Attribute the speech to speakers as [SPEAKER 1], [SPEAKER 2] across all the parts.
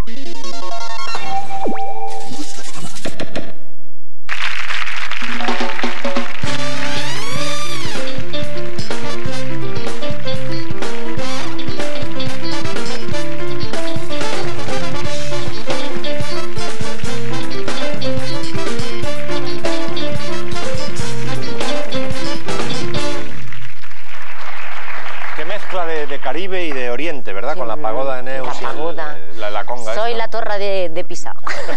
[SPEAKER 1] De Caribe y de Oriente, ¿verdad? Con la pagoda de Neus y la conga.
[SPEAKER 2] Soy la torre de Pisa.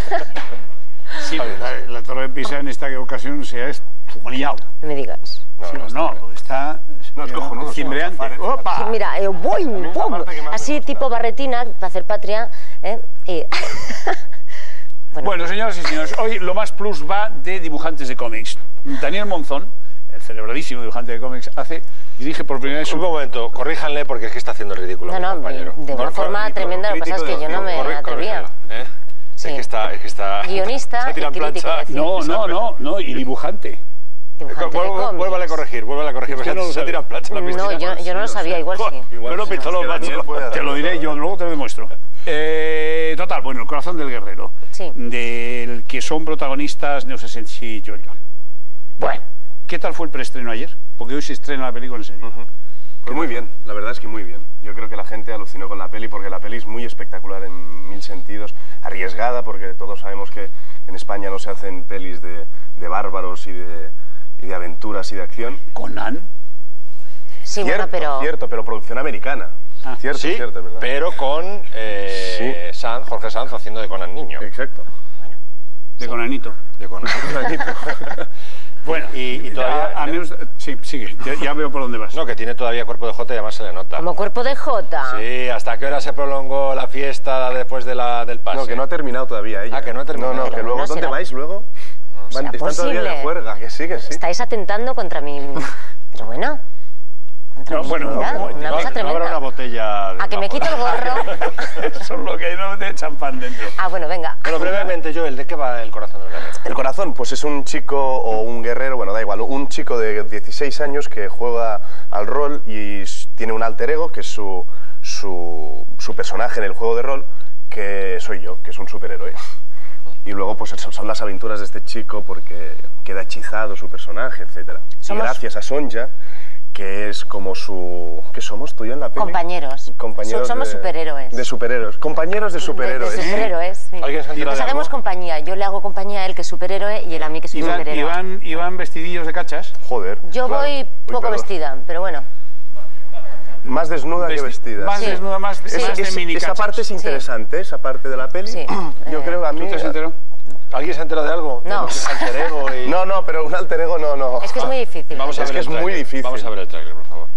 [SPEAKER 3] Sí, la torre de Pisa en esta ocasión se ha esfumaillado.
[SPEAKER 2] No me digas.
[SPEAKER 3] No, está cimbreante. ¡Opa!
[SPEAKER 2] Mira, boing, pum, así tipo barretina para hacer patria. Y...
[SPEAKER 3] Bueno, señoras y señores, hoy lo más plus va de dibujantes de cómics. Daniel Monzón, el celebradísimo dibujante de cómics, dirige por primera vez...
[SPEAKER 1] Un momento, corríjanle porque es que está haciendo el ridículo, compañero.
[SPEAKER 2] De una forma tremenda, lo que pasa es que yo no me atrevía.
[SPEAKER 1] Sí. Es que está...
[SPEAKER 2] Guionista y crítico.
[SPEAKER 3] No, y dibujante.
[SPEAKER 1] Vuélvale a corregir, se tira plancha en la piscina.
[SPEAKER 2] No, yo no lo sabía, igual sí.
[SPEAKER 1] Bueno, pistolo, macho.
[SPEAKER 3] Te lo diré yo, luego te lo demuestro. Total, bueno, El corazón del guerrero.
[SPEAKER 2] Sí.
[SPEAKER 3] Del que son protagonistas Neus Asensi y Joel Joan. Bueno, ¿qué tal fue el preestreno ayer? Porque hoy se estrena la película en serio.
[SPEAKER 4] Pues muy bien, la verdad es que muy bien. Yo creo que la gente alucinó con la peli porque la peli es muy espectacular en mil sentidos, arriesgada porque todos sabemos que en España no se hacen pelis de bárbaros y de aventuras y de acción.
[SPEAKER 3] ¿Conan?
[SPEAKER 2] Sí,
[SPEAKER 4] cierto,
[SPEAKER 2] bueno,
[SPEAKER 4] cierto, pero producción americana. Cierto,
[SPEAKER 1] sí,
[SPEAKER 4] cierto, es verdad.
[SPEAKER 1] Pero con Jorge Sanz haciendo de Conan niño.
[SPEAKER 4] Exacto.
[SPEAKER 3] De Conanito.
[SPEAKER 1] De Conanito.
[SPEAKER 3] Bueno,
[SPEAKER 1] y todavía...
[SPEAKER 3] sí, sigue, ya veo por dónde vas.
[SPEAKER 1] No, que tiene todavía cuerpo de Jota y además se le nota.
[SPEAKER 2] ¿Como cuerpo de Jota?
[SPEAKER 1] Sí, ¿hasta qué hora se prolongó la fiesta después del pase?
[SPEAKER 4] No, que no ha terminado todavía ella.
[SPEAKER 1] Ah, que no ha terminado.
[SPEAKER 4] No, que luego, ¿dónde vais luego? Están todavía de juerga, que sí.
[SPEAKER 2] Estáis atentando contra mi... Pero bueno...
[SPEAKER 3] No, bueno,
[SPEAKER 2] una cosa tremenda.
[SPEAKER 1] Habrá una botella...
[SPEAKER 2] A que me quito el gorro.
[SPEAKER 3] Eso es lo que hay, no de champán dentro.
[SPEAKER 2] Ah, bueno, venga.
[SPEAKER 1] Bueno, brevemente, Joel, ¿de qué va El corazón del guerrero?
[SPEAKER 4] El corazón, pues es un chico o un guerrero, bueno, da igual, un chico de 16 años que juega al rol y tiene un alter ego, que es su personaje en el juego de rol, que soy yo, que es un superhéroe. Y luego, pues son las aventuras de este chico porque queda hechizado su personaje, etc. Y gracias a Sonja, que es como su... ¿Qué somos tú y yo en la peli?
[SPEAKER 2] Compañeros. Somos superhéroes.
[SPEAKER 4] De superhéroes. Compañeros de superhéroes.
[SPEAKER 2] De superhéroes, sí.
[SPEAKER 1] ¿Alguien se ha enterado de algo?
[SPEAKER 2] Hacemos compañía. Yo le hago compañía a él, que es superhéroe, y él a mí, que es superhéroe.
[SPEAKER 3] ¿Iban vestidillos de cachas?
[SPEAKER 4] Joder.
[SPEAKER 2] Yo voy poco vestida, pero bueno.
[SPEAKER 4] Más desnuda que vestida.
[SPEAKER 3] Más desnuda, más de mini cachas.
[SPEAKER 4] Esa parte es interesante, esa parte de la peli.
[SPEAKER 2] Sí.
[SPEAKER 4] Yo creo que a mí...
[SPEAKER 3] ¿Tú te has enterado?
[SPEAKER 1] ¿Alguien se ha enterado de algo?
[SPEAKER 2] No.
[SPEAKER 1] ¿De alter ego y...
[SPEAKER 4] No, pero un alter ego no.
[SPEAKER 2] Es que es muy difícil.
[SPEAKER 1] Vamos a ver
[SPEAKER 4] es muy difícil.
[SPEAKER 1] Vamos a ver el tráiler, por favor.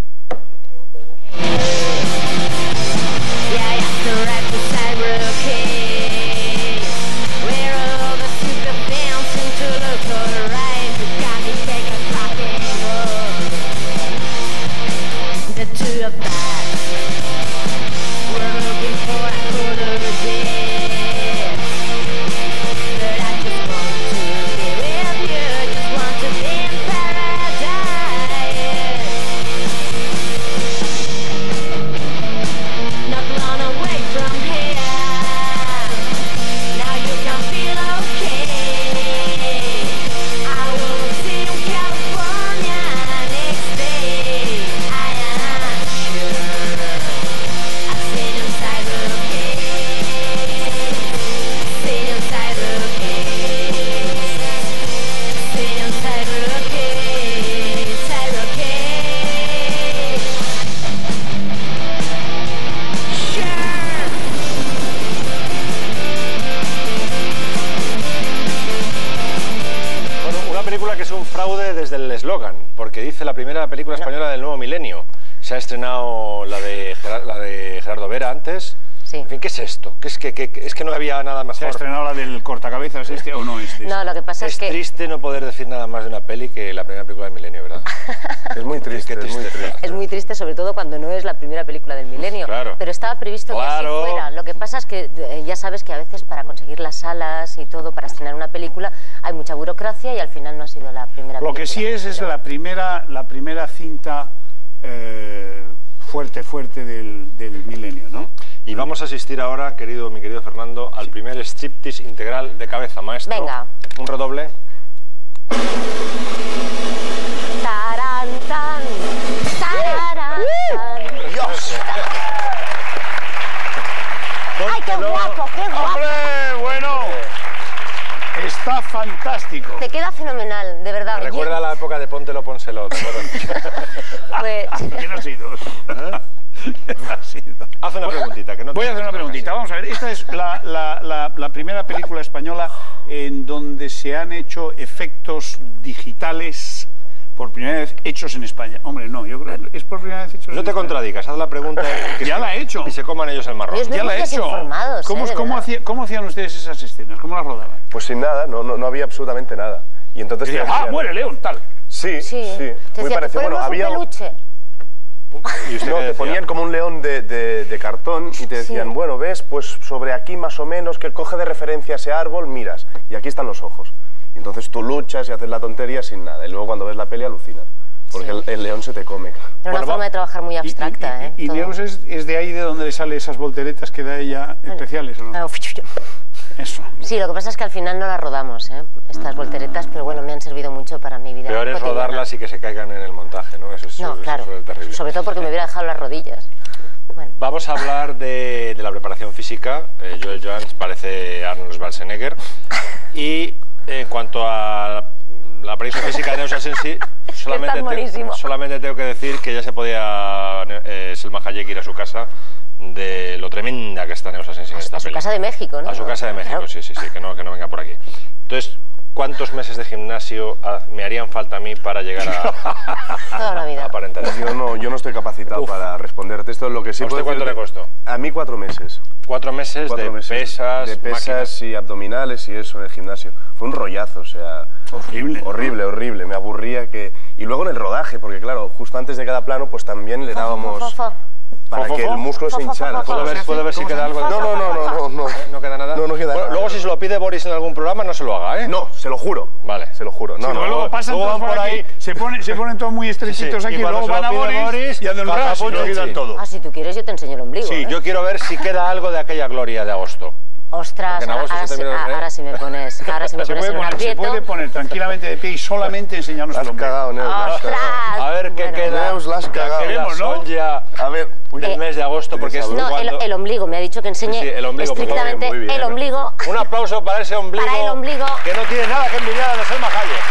[SPEAKER 1] Desde el eslogan, porque dice la primera película española del nuevo milenio. Se ha estrenado la de Gerardo Vera antes.
[SPEAKER 2] Sí.
[SPEAKER 1] En fin, ¿qué es esto? ¿Es que no había nada mejor?
[SPEAKER 3] ¿Se ha estrenado la del cortacabezas este o no este?
[SPEAKER 2] No, lo que pasa es que...
[SPEAKER 1] Es triste no poder decir nada más de una peli que la primera película del milenio, ¿verdad?
[SPEAKER 4] Es muy triste, es muy triste.
[SPEAKER 2] Es muy triste, sobre todo cuando no es la primera película del milenio.
[SPEAKER 1] Claro.
[SPEAKER 2] Pero estaba previsto que así fuera. Lo que pasa es que ya sabes que a veces para conseguir las salas y todo, para estrenar una película, hay mucha burocracia y al final no ha sido la primera película.
[SPEAKER 3] Lo que sí es la primera cinta fuerte del milenio, ¿no?
[SPEAKER 1] Y vamos a asistir ahora, mi querido Fernando, al primer striptease integral de cabeza, maestro.
[SPEAKER 2] Venga.
[SPEAKER 1] Un redoble.
[SPEAKER 2] Tarán, tan, tararán, tan.
[SPEAKER 4] ¡Dios!
[SPEAKER 2] ¡Ay, qué guapo, qué guapo!
[SPEAKER 3] ¡Hombre, bueno! Está fantástico.
[SPEAKER 2] Te queda fenomenal, de verdad.
[SPEAKER 1] Me recuerda a la época de Póntelo, Pónselo. ¿Te acuerdas?
[SPEAKER 2] Pues...
[SPEAKER 3] ¿Quién ha sido?
[SPEAKER 1] Haz una preguntita. Que no
[SPEAKER 3] Voy a hacer una preguntita. Vamos a ver, esta es la primera película española en donde se han hecho efectos digitales por primera vez hechos en España. Hombre, no, yo creo que es por primera vez hechos en
[SPEAKER 1] No te
[SPEAKER 3] España.
[SPEAKER 1] contradigas, haz la pregunta.
[SPEAKER 3] Ya la he hecho.
[SPEAKER 1] Y se coman ellos el marrón.
[SPEAKER 2] Dios mío.
[SPEAKER 3] Ya la he hecho.
[SPEAKER 2] Desinformados,
[SPEAKER 3] ¿Cómo hacían ustedes esas escenas? ¿Cómo las rodaban?
[SPEAKER 4] Pues sin nada, no había absolutamente nada. Y entonces
[SPEAKER 3] Decían,
[SPEAKER 4] te decían-
[SPEAKER 3] muere León, tal.
[SPEAKER 4] Sí,
[SPEAKER 2] Sí,
[SPEAKER 4] sí.
[SPEAKER 2] te
[SPEAKER 4] Muy
[SPEAKER 2] decía,
[SPEAKER 4] parecido.
[SPEAKER 2] ¿te
[SPEAKER 4] Bueno,
[SPEAKER 2] ponemos
[SPEAKER 4] había...
[SPEAKER 2] un peluche?
[SPEAKER 1] ¿Y usted
[SPEAKER 4] No,
[SPEAKER 1] qué
[SPEAKER 4] te
[SPEAKER 1] decía?
[SPEAKER 4] ponían como un león de cartón y te decían,
[SPEAKER 2] Sí.
[SPEAKER 4] bueno, ves, pues sobre aquí más o menos, que coge de referencia ese árbol, miras, y aquí están los ojos. Y entonces tú luchas y haces la tontería sin nada, y luego cuando ves la peli alucinas, porque
[SPEAKER 2] Sí.
[SPEAKER 4] el león se te come.
[SPEAKER 2] Era una
[SPEAKER 3] Bueno,
[SPEAKER 2] forma de trabajar muy abstracta, ¿eh?
[SPEAKER 3] Y
[SPEAKER 2] Todo.
[SPEAKER 3] Neus es de ahí de donde le sale esas volteretas que da ella especiales, ¿o no? Eso.
[SPEAKER 2] Sí, lo que pasa es que al final no las rodamos, ¿eh? Estas volteretas, pero bueno, me han servido mucho para mi vida
[SPEAKER 1] Peor es
[SPEAKER 2] cotidiana.
[SPEAKER 1] rodarlas y que se caigan en el montaje, ¿no? Eso es,
[SPEAKER 2] No,
[SPEAKER 1] eso
[SPEAKER 2] claro.
[SPEAKER 1] es terrible.
[SPEAKER 2] Sobre todo porque me hubiera dejado las rodillas. Bueno,
[SPEAKER 1] Vamos a hablar de la preparación física. Joel Jones parece Arnold Schwarzenegger. Y en cuanto a la apariencia física de Neus Asensi, solamente tengo que decir que ya se podía Selma Hayek ir a su casa de lo tremenda que está Neus Asensi en esta
[SPEAKER 2] a su
[SPEAKER 1] peli.
[SPEAKER 2] casa de México, ¿no?
[SPEAKER 1] A su casa de México,
[SPEAKER 2] Claro.
[SPEAKER 1] sí, que no venga por aquí. Entonces, ¿cuántos meses de gimnasio me harían falta a mí para llegar a
[SPEAKER 2] Toda una vida.
[SPEAKER 1] aparentar eso?
[SPEAKER 4] Yo no estoy capacitado para responderte esto. Lo que sí
[SPEAKER 1] ¿A usted
[SPEAKER 4] puedo
[SPEAKER 1] cuánto
[SPEAKER 4] decirte-
[SPEAKER 1] le costó?
[SPEAKER 4] A mí 4 meses.
[SPEAKER 1] 4 meses,
[SPEAKER 4] 4
[SPEAKER 1] de
[SPEAKER 4] meses
[SPEAKER 1] pesas,
[SPEAKER 4] de pesas
[SPEAKER 1] máquinas.
[SPEAKER 4] y abdominales y eso en el gimnasio. Fue un rollazo, o sea...
[SPEAKER 3] Horrible.
[SPEAKER 4] Horrible, horrible. Me aburría que... Y luego en el rodaje, porque claro, justo antes de cada plano, pues también le dábamos...
[SPEAKER 2] Fo.
[SPEAKER 4] Para que el músculo se hinchara.
[SPEAKER 1] ¿Puedo ver si queda algo de...
[SPEAKER 4] No.
[SPEAKER 1] ¿No queda nada?
[SPEAKER 4] No queda nada.
[SPEAKER 1] Luego si se lo pide Boris en algún programa, no se lo haga, ¿eh?
[SPEAKER 4] No, se lo juro.
[SPEAKER 1] Vale.
[SPEAKER 4] Se lo juro. No,
[SPEAKER 3] Sí,
[SPEAKER 4] no,
[SPEAKER 3] luego
[SPEAKER 4] no.
[SPEAKER 3] pasan
[SPEAKER 1] luego
[SPEAKER 3] todos
[SPEAKER 1] van
[SPEAKER 3] por
[SPEAKER 1] por
[SPEAKER 3] aquí,
[SPEAKER 1] ahí.
[SPEAKER 3] se ponen todos muy estrechitos
[SPEAKER 1] Sí,
[SPEAKER 3] aquí,
[SPEAKER 1] y cuando
[SPEAKER 3] luego
[SPEAKER 1] se lo
[SPEAKER 3] van a
[SPEAKER 1] pide
[SPEAKER 3] Boris y hacen un ras y lo
[SPEAKER 1] sí.
[SPEAKER 3] quitan todo.
[SPEAKER 2] Ah, si tú quieres yo te enseño el ombligo.
[SPEAKER 1] Sí,
[SPEAKER 2] ¿eh?
[SPEAKER 1] yo quiero ver si queda algo de aquella gloria de agosto.
[SPEAKER 2] Ostras,
[SPEAKER 1] Porque en agosto
[SPEAKER 2] ahora,
[SPEAKER 1] se termina el-
[SPEAKER 2] ahora sí me pones, ahora sí me
[SPEAKER 3] Se
[SPEAKER 2] pones
[SPEAKER 3] puede,
[SPEAKER 2] en un
[SPEAKER 3] poner, se
[SPEAKER 2] aprieto.
[SPEAKER 3] puede poner tranquilamente de pie y solamente enseñarnos
[SPEAKER 4] La
[SPEAKER 3] el
[SPEAKER 4] has
[SPEAKER 3] ombligo.
[SPEAKER 4] cagado, Neus. la has
[SPEAKER 2] ¡Ostras!
[SPEAKER 4] cagado.
[SPEAKER 1] A ver qué
[SPEAKER 2] Bueno.
[SPEAKER 1] queda.
[SPEAKER 4] Neus, la has
[SPEAKER 1] de
[SPEAKER 4] cagado.
[SPEAKER 1] aquella
[SPEAKER 3] Veremos, ¿no?
[SPEAKER 1] son ya
[SPEAKER 4] A ver, uy,
[SPEAKER 1] del mes de agosto, porque es
[SPEAKER 2] No,
[SPEAKER 1] cuando...
[SPEAKER 2] el ombligo, me ha dicho que enseñe
[SPEAKER 1] Sí, el ombligo, por favor.
[SPEAKER 2] estrictamente
[SPEAKER 4] Muy bien.
[SPEAKER 2] el ombligo.
[SPEAKER 1] Un aplauso para ese ombligo,
[SPEAKER 2] Para el ombligo.
[SPEAKER 1] que no tiene nada que envidiar a la Selma Hayek.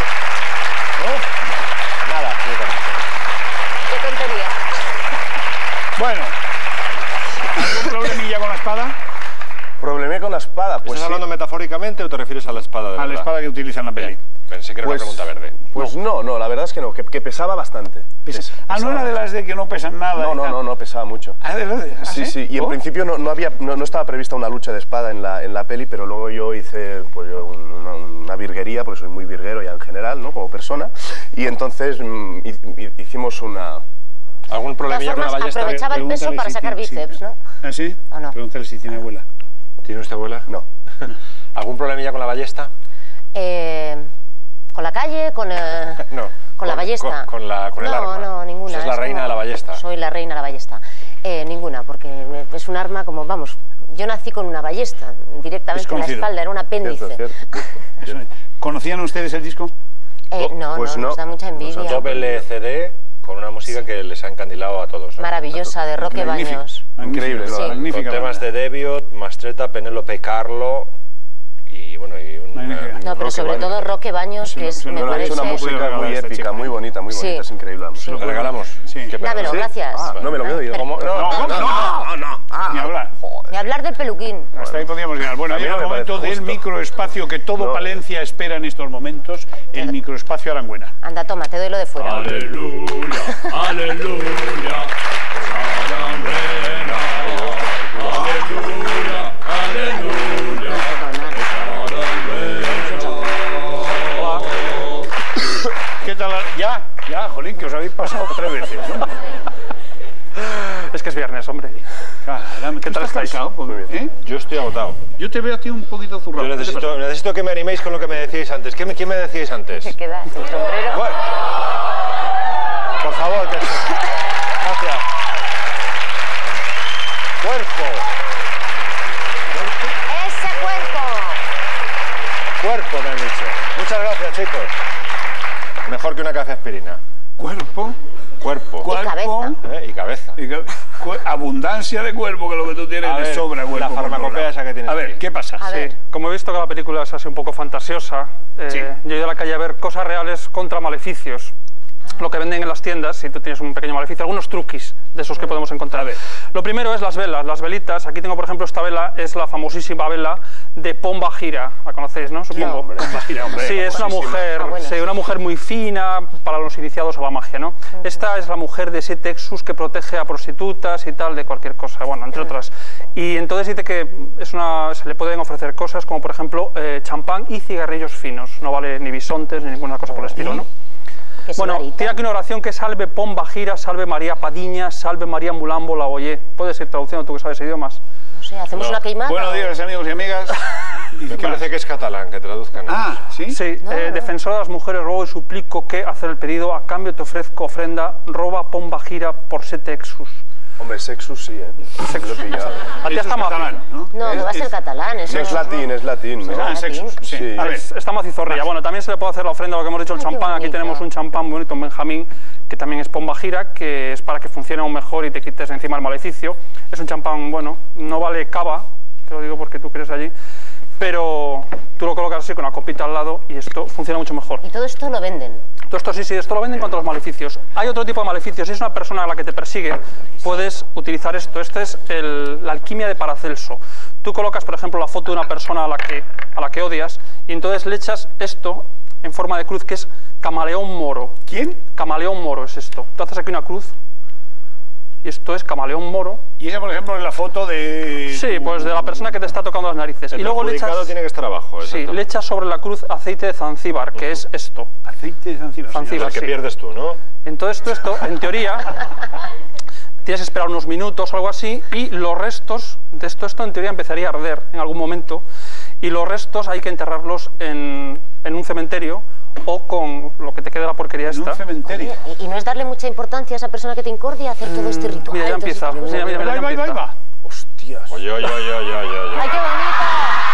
[SPEAKER 1] ¿No? Nada, absolutamente.
[SPEAKER 2] Qué tontería.
[SPEAKER 3] Bueno, ¿algún problemilla con la espada?
[SPEAKER 4] problemé con la espada. Pues
[SPEAKER 1] ¿Estás
[SPEAKER 4] sí.
[SPEAKER 1] hablando metafóricamente o te refieres a la espada de
[SPEAKER 3] A la
[SPEAKER 1] verdad?
[SPEAKER 3] espada que utiliza en la peli.
[SPEAKER 1] Bien. Pensé que era
[SPEAKER 4] Pues-
[SPEAKER 1] una pregunta verde.
[SPEAKER 4] Pues no, la verdad es que no, que pesaba bastante.
[SPEAKER 3] No era de las de que no pesan nada. y tal.
[SPEAKER 4] No, pesaba mucho.
[SPEAKER 3] Ah, ¿de verdad? ¿Ah,
[SPEAKER 4] Sí. Y en
[SPEAKER 3] ¿Oh?
[SPEAKER 4] principio no estaba prevista una lucha de espada en la peli, pero luego yo hice pues, una virguería, porque soy muy virguero ya en general, ¿no? Como persona. Y entonces hicimos una...
[SPEAKER 1] ¿Algún
[SPEAKER 2] De todas
[SPEAKER 1] problemilla con la
[SPEAKER 2] formas,
[SPEAKER 1] ballesta?
[SPEAKER 2] aprovechaba el peso
[SPEAKER 3] Pregúntale
[SPEAKER 2] para
[SPEAKER 3] si
[SPEAKER 2] sacar
[SPEAKER 3] tiene-
[SPEAKER 2] bíceps, ¿no?
[SPEAKER 3] ¿Ah, sí?
[SPEAKER 2] ¿O no?
[SPEAKER 3] Pregúntale si tiene abuela.
[SPEAKER 1] ¿Tiene usted abuela?
[SPEAKER 4] No.
[SPEAKER 1] ¿Algún problemilla con la ballesta?
[SPEAKER 2] ¿Con la calle?
[SPEAKER 1] No.
[SPEAKER 2] ¿Con la ballesta?
[SPEAKER 1] Con el arma.
[SPEAKER 2] No, ninguna.
[SPEAKER 1] Usted es la reina de la ballesta.
[SPEAKER 2] Soy la reina de la ballesta. Ninguna, porque es un arma como, vamos, yo nací con una ballesta directamente en la
[SPEAKER 3] Desconocido.
[SPEAKER 2] espalda, era un apéndice.
[SPEAKER 4] Cierto.
[SPEAKER 3] Eso es. ¿Conocían ustedes el disco?
[SPEAKER 2] No,
[SPEAKER 4] Pues no.
[SPEAKER 2] nos da mucha envidia.
[SPEAKER 1] Doble CD con una música que les ha encandilado a todos, ¿no?
[SPEAKER 2] Maravillosa, de Roque
[SPEAKER 3] Magnífico.
[SPEAKER 2] Baños.
[SPEAKER 4] Increíble,
[SPEAKER 2] Sí.
[SPEAKER 1] Con
[SPEAKER 3] Magnífica
[SPEAKER 1] temas
[SPEAKER 3] banda.
[SPEAKER 1] de Deviot, Mastretta, Penélope Carlo y bueno, y un...
[SPEAKER 3] Magnífica.
[SPEAKER 2] No, pero
[SPEAKER 4] Roque
[SPEAKER 2] sobre
[SPEAKER 4] Baños.
[SPEAKER 2] todo Roque Baños,
[SPEAKER 3] Sí,
[SPEAKER 2] que es,
[SPEAKER 3] sí,
[SPEAKER 2] me
[SPEAKER 3] no,
[SPEAKER 4] Ha hecho
[SPEAKER 2] parece...
[SPEAKER 4] una música
[SPEAKER 3] regalar
[SPEAKER 4] muy
[SPEAKER 3] a esta
[SPEAKER 4] épica,
[SPEAKER 3] chica.
[SPEAKER 4] muy bonita,
[SPEAKER 2] Sí.
[SPEAKER 4] es increíble la música.
[SPEAKER 1] ¿Le regalamos?
[SPEAKER 3] Sí.
[SPEAKER 1] Qué pena.
[SPEAKER 2] Dámelo,
[SPEAKER 4] ¿Sí?
[SPEAKER 2] gracias.
[SPEAKER 4] Ah, no me lo quedo yo.
[SPEAKER 1] ¿Cómo?
[SPEAKER 3] No. Ni hablar.
[SPEAKER 2] Ni hablar del peluquín.
[SPEAKER 3] Hasta ahí podíamos llegar. Bueno,
[SPEAKER 4] A mí
[SPEAKER 3] llega
[SPEAKER 4] no
[SPEAKER 3] el
[SPEAKER 4] me
[SPEAKER 3] momento
[SPEAKER 4] parece
[SPEAKER 3] del
[SPEAKER 4] justo.
[SPEAKER 3] microespacio que todo
[SPEAKER 4] No.
[SPEAKER 3] Palencia espera en estos momentos, el microespacio Arangüena.
[SPEAKER 2] Anda, toma, te doy lo de fuera.
[SPEAKER 5] Aleluya, aleluya, Arangüena. Aleluya, aleluya,
[SPEAKER 3] ¿Qué tal? Ya, jolín, que os habéis pasado 3 veces, ¿no?
[SPEAKER 6] Es que es viernes, hombre.
[SPEAKER 3] Caramba,
[SPEAKER 6] ¿Qué tal
[SPEAKER 3] ¿tú estás
[SPEAKER 6] estáis?
[SPEAKER 3] cansado?
[SPEAKER 4] Muy bien.
[SPEAKER 3] ¿Eh?
[SPEAKER 1] Yo estoy agotado.
[SPEAKER 3] Yo te veo a ti un poquito zurrado.
[SPEAKER 1] Yo
[SPEAKER 3] ¿Qué te pasa?
[SPEAKER 1] necesito que me animéis con lo que me decíais antes. ¿Quién me decíais antes?
[SPEAKER 2] Se queda el sombrero.
[SPEAKER 1] Bueno. Por favor, que... Gracias. Cuerpo.
[SPEAKER 2] ¡Ese cuerpo!
[SPEAKER 1] Cuerpo, me han dicho. Muchas gracias, chicos. Mejor que una cafeaspirina.
[SPEAKER 3] Cuerpo.
[SPEAKER 1] Cuerpo.
[SPEAKER 3] Cuerpo.
[SPEAKER 1] Y cabeza.
[SPEAKER 3] Abundancia de cuerpo, que lo que tú tienes
[SPEAKER 1] A
[SPEAKER 3] de
[SPEAKER 1] ver,
[SPEAKER 3] sobra cuerpo.
[SPEAKER 1] la
[SPEAKER 3] por
[SPEAKER 1] farmacopea
[SPEAKER 3] todos lados.
[SPEAKER 1] esa que tienes
[SPEAKER 3] A ver,
[SPEAKER 1] ahí.
[SPEAKER 3] ¿qué pasa?
[SPEAKER 2] A ver.
[SPEAKER 6] Sí, como he visto que la película es así un poco fantasiosa,
[SPEAKER 3] Sí.
[SPEAKER 6] yo he ido a la calle a ver cosas reales contra maleficios. Lo que venden en las tiendas, si tú tienes un pequeño maleficio, algunos truquis de esos que podemos encontrar.
[SPEAKER 3] A ver.
[SPEAKER 6] Lo primero es las velas, las velitas. Aquí tengo, por ejemplo, esta vela, es la famosísima vela de Pomba Gira. La conocéis, ¿no? Supongo.
[SPEAKER 3] Hombre, hombre,
[SPEAKER 6] Sí, es una mujer,
[SPEAKER 2] bueno,
[SPEAKER 6] sí,
[SPEAKER 2] sí.
[SPEAKER 6] una mujer muy fina para los iniciados a la magia, ¿no? Esta es la mujer de 7 Exus que protege a prostitutas y tal, de cualquier cosa, bueno, entre otras. Y entonces dice que se le pueden ofrecer cosas como, por ejemplo, champán y cigarrillos finos. No vale ni bisontes ni ninguna cosa por el estilo, ¿no?
[SPEAKER 2] Que es
[SPEAKER 6] Bueno,
[SPEAKER 2] varita.
[SPEAKER 6] tiene aquí una oración que salve Pomba Gira, salve María Padiña, salve María Mulambo la Oye. Puedes ir traduciendo tú que sabes idiomas.
[SPEAKER 2] No sé, ¿hacemos una queimada?
[SPEAKER 3] Buenos días, amigos y amigas.
[SPEAKER 1] Me parece que es catalán, que traduzcan.
[SPEAKER 3] Ah, ¿sí?
[SPEAKER 6] Sí, defensora de las mujeres, ruego y suplico que hacer el pedido, a cambio te ofrezco ofrenda, roba Pomba Gira por 7 Exus.
[SPEAKER 4] Hombre, sexus sí, ¿eh? Lo he pillado.
[SPEAKER 6] A ti
[SPEAKER 3] Eso
[SPEAKER 6] está
[SPEAKER 3] es catalán, ¿no?
[SPEAKER 2] No va a ser catalán. Eso
[SPEAKER 4] Es latín, ¿no?
[SPEAKER 3] Ah, sexus, sí.
[SPEAKER 4] Sí.
[SPEAKER 3] A ver,
[SPEAKER 6] Está macizorrilla. Bueno, también se le puede hacer la ofrenda, lo que hemos dicho, el
[SPEAKER 2] Ay, qué
[SPEAKER 6] champán. Aquí
[SPEAKER 2] bonito.
[SPEAKER 6] tenemos un champán bonito, un Benjamín, que también es Pomba Gira, que es para que funcione aún mejor y te quites encima el maleficio. Es un champán, bueno, no vale cava, te lo digo porque tú crees allí, pero tú lo colocas así con una copita al lado y esto funciona mucho mejor.
[SPEAKER 2] Y todo esto lo venden.
[SPEAKER 6] Todo esto sí, esto lo venden contra los maleficios. Hay otro tipo de maleficios. Si es una persona a la que te persigue, puedes utilizar esto. Este es la alquimia de Paracelso. Tú colocas, por ejemplo, la foto de una persona a la que odias y entonces le echas esto en forma de cruz, que es camaleón moro.
[SPEAKER 3] ¿quién?
[SPEAKER 6] Camaleón moro es esto. Tú haces aquí una cruz y esto es camaleón moro.
[SPEAKER 3] Y esa, por ejemplo, es la foto de...
[SPEAKER 6] Sí, pues de la persona que te está tocando las narices.
[SPEAKER 1] El
[SPEAKER 6] Y luego le
[SPEAKER 1] perjudicado
[SPEAKER 6] echas,
[SPEAKER 1] tiene que estar abajo.
[SPEAKER 6] sí,
[SPEAKER 1] exacto.
[SPEAKER 6] le echas sobre la cruz aceite de Zanzíbar, que es esto.
[SPEAKER 3] Aceite de Zanzíbar.
[SPEAKER 6] Zanzíbar.
[SPEAKER 1] El que
[SPEAKER 6] sí.
[SPEAKER 1] pierdes tú, ¿no?
[SPEAKER 6] Entonces tú esto, en teoría, tienes que esperar unos minutos o algo así y los restos de esto en teoría empezaría a arder en algún momento y los restos hay que enterrarlos en un cementerio o con lo que te quede de la porquería
[SPEAKER 3] En
[SPEAKER 6] esta.
[SPEAKER 3] un cementerio.
[SPEAKER 2] Y no es darle mucha importancia a esa persona que te incordia a hacer todo este ritual.
[SPEAKER 6] Mira, ya
[SPEAKER 2] todas
[SPEAKER 6] empieza.
[SPEAKER 2] estas cosas.
[SPEAKER 6] Mira, mira, mira.
[SPEAKER 3] Ahí va, ahí va, ahí va.
[SPEAKER 4] Hostias.
[SPEAKER 1] Oye.
[SPEAKER 2] ¡Ay, qué bonito!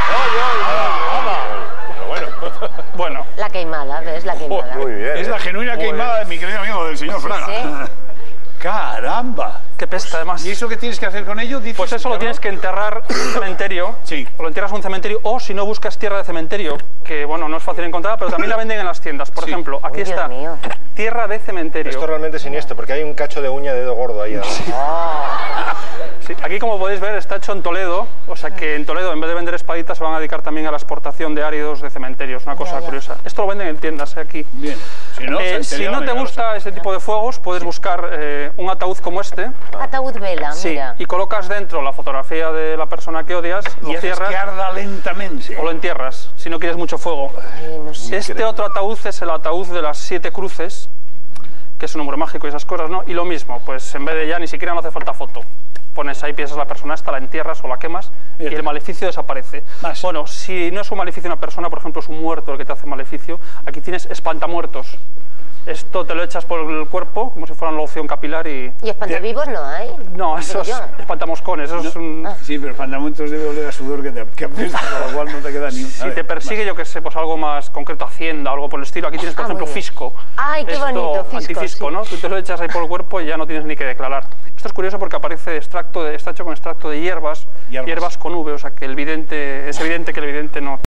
[SPEAKER 1] Pero bueno.
[SPEAKER 6] Bueno,
[SPEAKER 2] La queimada, ¿ves? La queimada.
[SPEAKER 4] Muy bien.
[SPEAKER 3] Es la genuina queimada de mi querido amigo del señor Fraga.
[SPEAKER 2] sí.
[SPEAKER 3] ¡Caramba!
[SPEAKER 6] qué pesta además.
[SPEAKER 3] ¿Y eso qué tienes que hacer con ello? Dices,
[SPEAKER 6] Pues eso lo tienes que enterrar en un cementerio,
[SPEAKER 3] Sí.
[SPEAKER 6] o lo entierras en un cementerio, o si no buscas tierra de cementerio, que bueno, no es fácil encontrar, pero también la venden en las tiendas. Por
[SPEAKER 3] Sí.
[SPEAKER 6] ejemplo, aquí
[SPEAKER 2] Uy, Dios
[SPEAKER 6] está,
[SPEAKER 2] mío.
[SPEAKER 6] tierra de cementerio.
[SPEAKER 1] Esto realmente es siniestro, porque hay un cacho de uña de dedo gordo ahí.
[SPEAKER 6] Sí, aquí como podéis ver está hecho en Toledo, o sea que en Toledo en vez de vender espaditas se van a dedicar también a la exportación de áridos de cementerios, una cosa
[SPEAKER 2] Ya.
[SPEAKER 6] curiosa. Esto lo venden en tiendas aquí.
[SPEAKER 3] Bien. Si no,
[SPEAKER 6] Si no te gusta este tipo de fuegos, puedes buscar un ataúd como este,
[SPEAKER 2] Ataúd vela,
[SPEAKER 6] sí,
[SPEAKER 2] mira.
[SPEAKER 6] y colocas dentro la fotografía de la persona que odias,
[SPEAKER 3] y
[SPEAKER 6] lo
[SPEAKER 3] haces
[SPEAKER 6] cierras
[SPEAKER 3] que arda lentamente.
[SPEAKER 6] o lo entierras, si no quieres mucho fuego.
[SPEAKER 2] Ay, no sé.
[SPEAKER 6] Este otro ataúd es el ataúd de las 7 cruces, que es un número mágico y esas cosas, ¿no? Y lo mismo, pues en vez de ya ni siquiera no hace falta foto. Pones ahí, piensas la persona esta, la entierras o la quemas y el maleficio desaparece.
[SPEAKER 3] Más.
[SPEAKER 6] Bueno, si no es un maleficio de una persona, por ejemplo, es un muerto el que te hace maleficio, aquí tienes espantamuertos. Esto te lo echas por el cuerpo, como si fuera una loción capilar y...
[SPEAKER 2] ¿Y espantavivos no hay?
[SPEAKER 6] No, eso es
[SPEAKER 2] Digo yo.
[SPEAKER 6] espantamoscones, eso es un...
[SPEAKER 3] Sí, pero fundamentos debe oler a sudor que apesta, con lo cual no te queda ni un...
[SPEAKER 6] Si te persigue, yo que sé, pues algo más concreto, Hacienda, algo por el estilo. Aquí tienes, por
[SPEAKER 2] Ah,
[SPEAKER 6] ejemplo,
[SPEAKER 2] muy bien.
[SPEAKER 6] fisco.
[SPEAKER 2] Ay, qué
[SPEAKER 6] Esto,
[SPEAKER 2] bonito, fisco,
[SPEAKER 6] antifisco,
[SPEAKER 2] sí.
[SPEAKER 6] ¿no? Tú te lo echas ahí por el cuerpo y ya no tienes ni que declarar. Esto es curioso porque aparece está hecho con extracto de hierbas
[SPEAKER 3] Hierbas.
[SPEAKER 6] con V, o sea que es evidente que el vidente no